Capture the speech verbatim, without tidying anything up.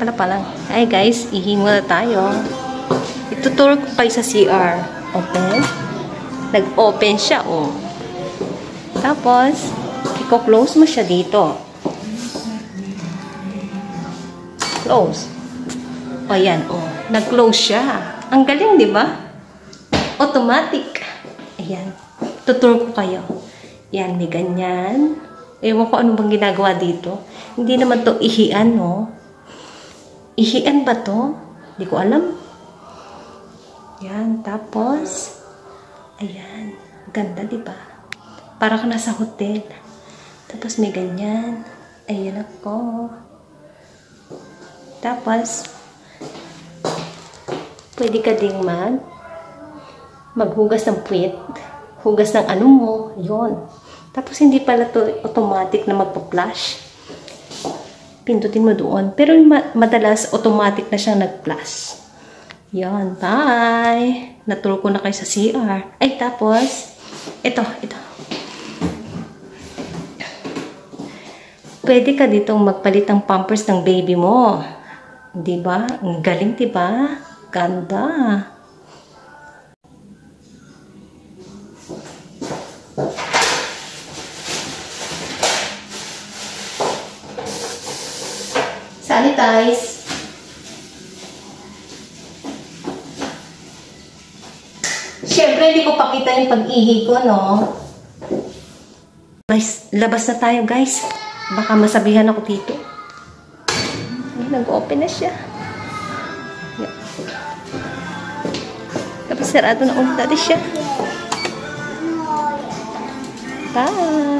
pala palang. Ay guys, ihi muna tayo. Ituturo ko kayo sa C R. Open. Nag-open siya, oh. Tapos, i-close mo siya dito. Close. O, yan, oh. Nag-close siya. Ang galing, di ba? Automatic. Ayan. Tuturo ko kayo. Yan, may ganyan. Ewan ko ano bang ginagawa dito. Hindi naman to ihian, no? Ihian ba to? Hindi ko alam. Yan, tapos, ayan. Ganda, di ba? Para ka nasa hotel. Tapos may ganyan. Ayan ako. Tapos, pwede ka ding mag maghugas ng puwit. Hugas ng ano mo. Yun. Tapos, hindi pala to automatic na magpa-flash. Pindutin mo doon. Pero ma madalas, automatic na siyang nag-flash. Yan. Bye! Naturo ko na kayo sa C R. Ay, tapos, ito, ito. Pwede ka ditong magpalit ng pampers ng baby mo. Diba? Ang galing, diba? Ganda. Sanitize. Siyempre, hindi ko pakita yung pag-ihi ko, no? Guys, labas na tayo, guys. Baka masabihan ako dito. Nag-open na siya. Yan. Tapos sarado na ulit natin siya. Bye!